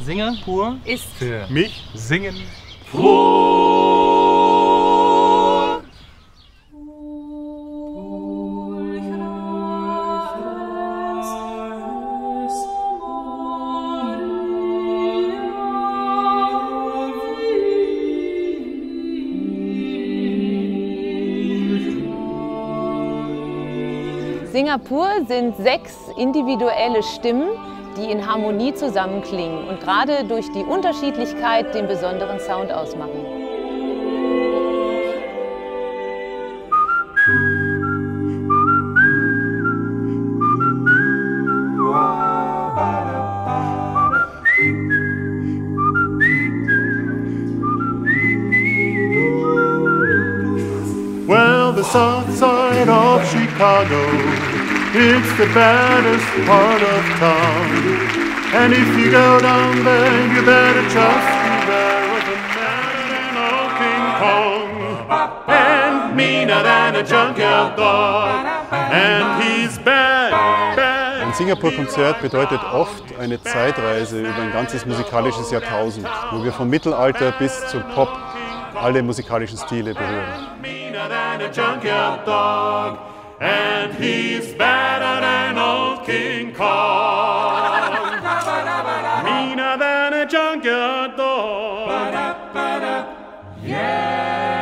Singapur ist für mich Singen pur. Singapur sind 6 individuelle Stimmen, die in Harmonie zusammenklingen und gerade durch die Unterschiedlichkeit den besonderen Sound ausmachen. Well, the south side of Chicago, it's the baddest part of town. And if you go down there, you better just beware of the madder than old King Kong, and meaner than a junkyard dog, and he's bad, bad. Ein Singapur-Konzert bedeutet oft eine Zeitreise über ein ganzes musikalisches Jahrtausend, wo wir vom Mittelalter bis zum Pop alle musikalischen Stile berühren. Than a junkyard dog, and he's better than old King Kong. Meaner than a junkyard dog. Yeah.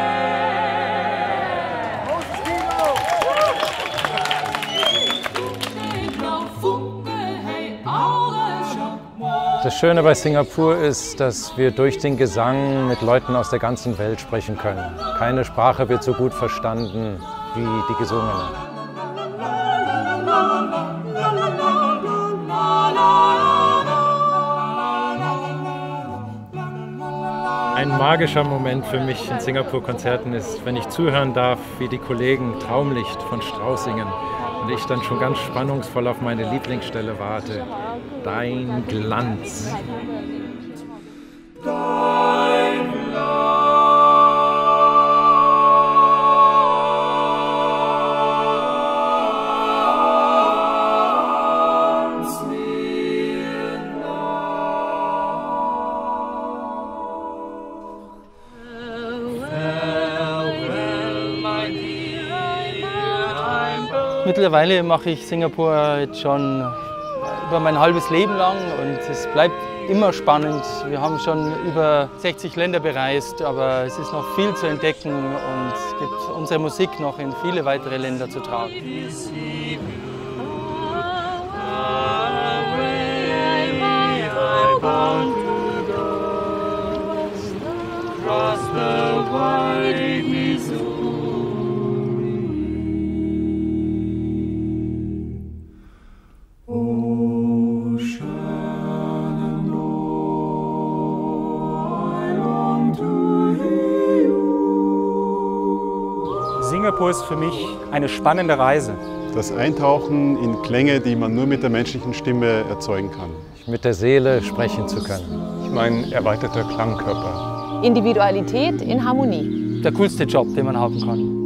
Das Schöne bei Singapur ist, dass wir durch den Gesang mit Leuten aus der ganzen Welt sprechen können. Keine Sprache wird so gut verstanden wie die gesungene. Ein magischer Moment für mich in Singapur-Konzerten ist, wenn ich zuhören darf, wie die Kollegen Traumlicht von Strauss singen und ich dann schon ganz spannungsvoll auf meine Lieblingsstelle warte. Dein Glanz. Dein Glanz. Mittlerweile mache ich Singapur jetzt schon über mein halbes Leben lang und es bleibt immer spannend. Wir haben schon über 60 Länder bereist, aber es ist noch viel zu entdecken und es gibt unsere Musik noch in viele weitere Länder zu tragen. Singapur ist für mich eine spannende Reise. Das Eintauchen in Klänge, die man nur mit der menschlichen Stimme erzeugen kann. Mit der Seele sprechen zu können. Mein erweiterter Klangkörper. Individualität in Harmonie. Der coolste Job, den man haben kann.